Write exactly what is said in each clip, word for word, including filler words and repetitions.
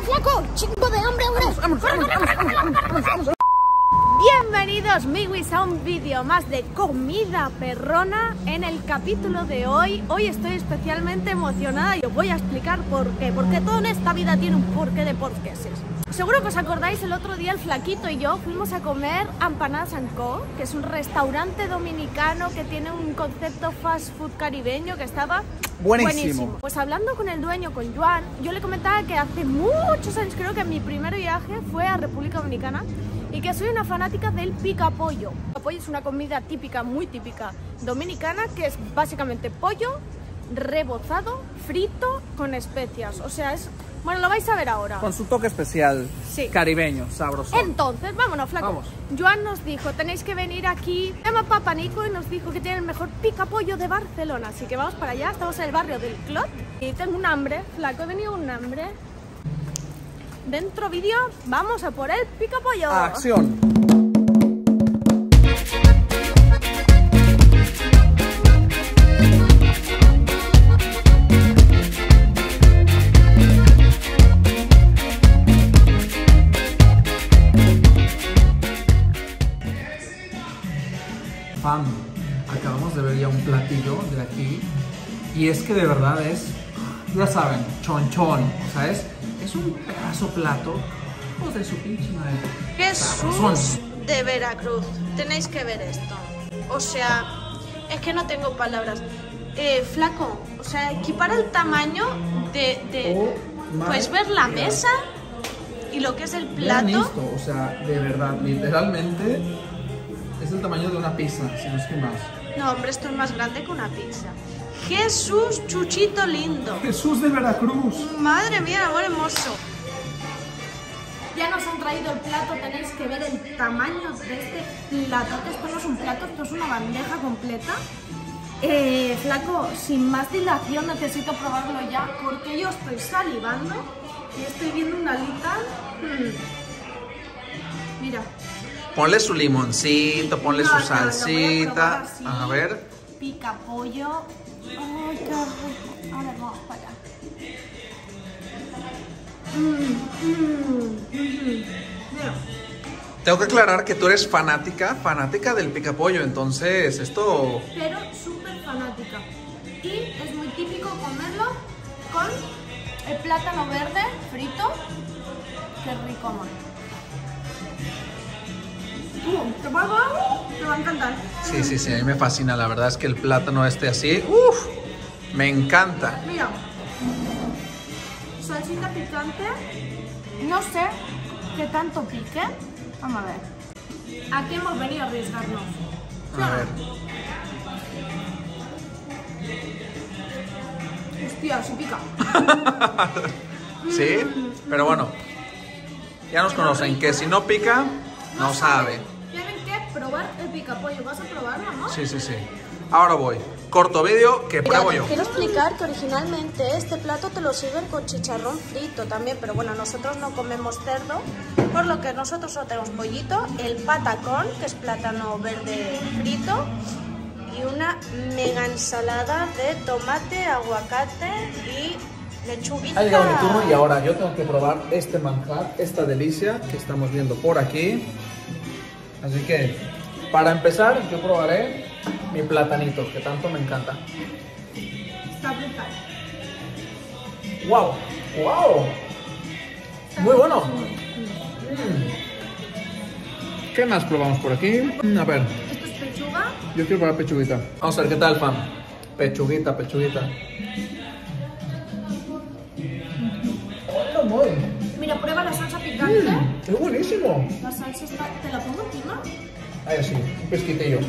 flaco! ¡Chingo de hambre, hombre! Vamos, vamos, vamos, vamos, vamos, vamos. Bienvenidos, miwis, a un vídeo más de comida perrona. En el capítulo de hoy, hoy estoy especialmente emocionada y os voy a explicar por qué. Porque todo en esta vida tiene un porqué de porqueses. Seguro que os acordáis, el otro día el flaquito y yo fuimos a comer a Empanadas and Co, que es un restaurante dominicano que tiene un concepto fast food caribeño que estaba buenísimo. buenísimo. Pues hablando con el dueño, con Joan, yo le comentaba que hace muchos años, creo que mi primer viaje fue a República Dominicana, y que soy una fanática del pica pollo. El pollo es una comida típica, muy típica dominicana, que es básicamente pollo rebozado, frito, con especias. O sea, es... Bueno, lo vais a ver ahora. Con su toque especial, sí, caribeño, sabroso. Entonces, vámonos, flaco. Vamos. Joan nos dijo, tenéis que venir aquí. Se llama Papanico y nos dijo que tiene el mejor pica pollo de Barcelona. Así que vamos para allá, estamos en el barrio del Clot. Y tengo un hambre, flaco, he venido un hambre. Dentro vídeo, vamos a por el pica pollo. ¡Acción! Fam, acabamos de ver ya un platillo de aquí y es que de verdad es, ya saben, chonchón, o sea, es, es un pedazo plato oh, de su pinche madre. Jesús de Veracruz, tenéis que ver esto, o sea, es que no tengo palabras. Eh, flaco, o sea, equipara el tamaño de, de Oh, puedes ver la mesa y lo que es el Vean plato. esto, o sea, de verdad, literalmente es el tamaño de una pizza, si no es que más. No, hombre, esto es más grande que una pizza. Jesús, chuchito lindo. Jesús de Veracruz. Madre mía, amor hermoso. Ya nos han traído el plato, tenéis que ver el tamaño de este plato. Esto no es un plato, esto es una bandeja completa. Eh, flaco, sin más dilación necesito probarlo ya, porque yo estoy salivando y estoy viendo una alita. Hmm. Mira. Ponle su limoncito, ponle No, su no, lo voy a salsita. probar así. A ver. Pica pollo. Ay, qué rico. Ahora vamos para allá. Mm, mm, mm. Mira. Tengo que aclarar que tú eres fanática, fanática del picapollo, entonces esto... Pero súper fanática. Y es muy típico comerlo con el plátano verde frito. Qué rico, amor. Uh, ¿te va a dar? Te va a encantar. Sí, sí, sí, a mí me fascina, la verdad es que el plátano este así, uff, me encanta. Mira, salsita picante, no sé qué tanto pique. Vamos a ver. Aquí hemos venido a arriesgarnos. A ver. Hostia, sí pica. Sí, pero bueno, ya nos conocen, que si no pica, no sabe. Tienen que probar el picapollo. ¿Vas a probarlo, no? Sí, sí, sí. Ahora voy. Corto vídeo que pruebo yo. Quiero explicar que originalmente este plato te lo sirven con chicharrón frito también, pero bueno, nosotros no comemos cerdo, por lo que nosotros solo tenemos pollito, el patacón, que es plátano verde frito, y una mega ensalada de tomate, aguacate y lechuguita. Ha llegado mi turno y ahora yo tengo que probar este manjar, esta delicia que estamos viendo por aquí. Así que, para empezar, yo probaré mi platanito, que tanto me encanta. Está brutal. ¡Wow! ¡Wow! Muy bueno. Mm. ¿Qué más probamos por aquí? Mm, a ver. Esto es pechuga. Yo quiero probar pechuguita. Vamos a ver qué tal, fam. Pechuguita, pechuguita. ¡Hola, muy! Mira, prueba la salsa picante. Mm, ¡es buenísimo! La salsa está... ¿Te la pongo encima? Ahí sí, un pesquitillo.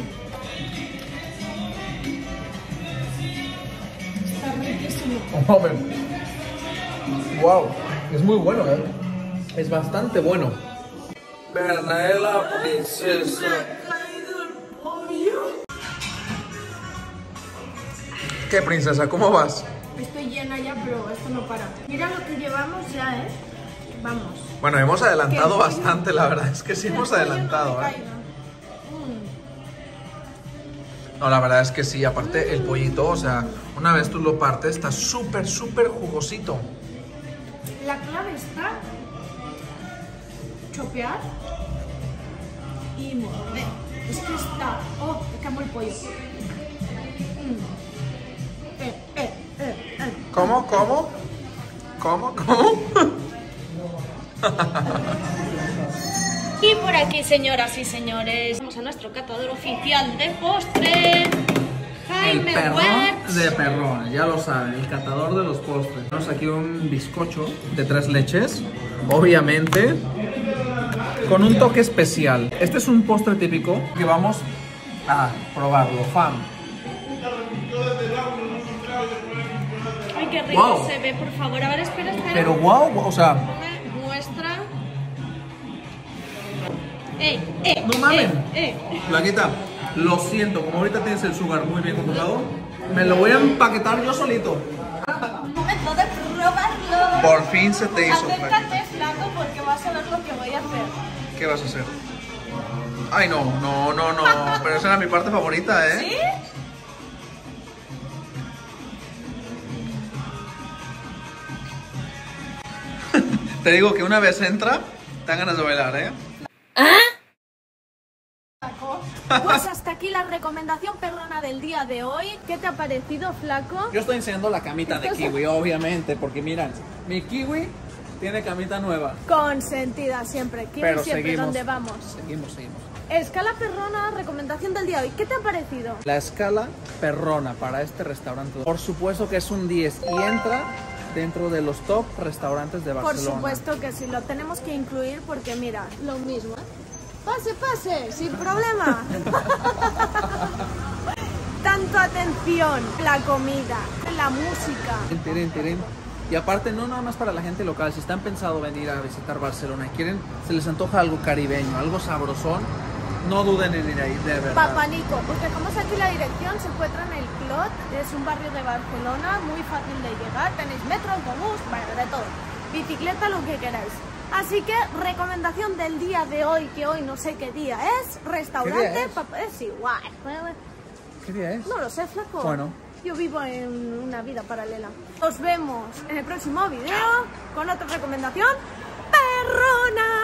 Está riquísimo. Hombre. Wow, es muy bueno, ¿eh? Es bastante bueno. Berna la princesa. ¿Qué princesa? ¿Cómo vas? Estoy llena ya, pero esto no para. Mira lo que llevamos ya, ¿eh? Vamos. Bueno, hemos adelantado ¿Qué? bastante, la verdad es que sí hemos adelantado, ¿eh? No, la verdad es que sí, aparte el pollito, o sea, una vez tú lo partes, está súper, súper jugosito. La clave está chopear y morder. Es que está... Oh, me camo el pollo. Mm. Eh, eh, eh, eh. ¿Cómo? ¿Cómo? ¿Cómo? ¿Cómo? Y por aquí, señoras y señores, vamos a nuestro catador oficial de postre, Jaime El perrón Wertz. de perrón, ya lo saben, el catador de los postres. Tenemos aquí un bizcocho de tres leches, obviamente, con un toque especial. Este es un postre típico que vamos a probarlo, fam. Ay, qué rico Wow. se ve, por favor. A ver, espera, espera. Pero wow, o sea, Me muestra. ¡Eh, eh! no mamen. Eh, eh. Flaquita, lo siento, como ahorita tienes el sugar muy bien controlado, me lo voy a empaquetar yo solito. Momento de probarlo. Por fin se te hizo, Acércate, Flaquita. flaco, porque vas a ver lo que voy a hacer. ¿Qué vas a hacer? Ay, no, no, no, no, pero esa era mi parte favorita, ¿eh? ¿Sí? Te digo que una vez entra, te dan ganas de bailar, ¿eh? Pues hasta aquí la recomendación perrona del día de hoy. ¿Qué te ha parecido, flaco? Yo estoy enseñando la camita de kiwi, obviamente, porque miran, mi kiwi tiene camita nueva. Consentida siempre. Kiwi Pero siempre seguimos. donde vamos. Seguimos, seguimos. Escala perrona, recomendación del día de hoy. ¿Qué te ha parecido? La escala perrona para este restaurante, por supuesto que es un diez y entra dentro de los top restaurantes de Por Barcelona. supuesto que sí, lo tenemos que incluir porque mira, lo mismo, ¿eh? Pase, pase, sin problema. Tanto atención, la comida, la música. Tirín, tirín. Y aparte, no nada más para la gente local, si están pensando venir a visitar Barcelona y quieren, se les antoja algo caribeño, algo sabrosón, no duden en ir ahí, de verdad. Papanico, pues dejamos aquí la dirección, se encuentra en el Clot, es un barrio de Barcelona, muy fácil de llegar, tenéis metro, autobús, bueno, de todo, bicicleta, lo que queráis. Así que, recomendación del día de hoy, que hoy no sé qué día es, restaurante, ¿Qué día es? pap- es igual. ¿Qué día es? No lo sé, flaco. Bueno. Yo vivo en una vida paralela. Nos vemos en el próximo video con otra recomendación perrona.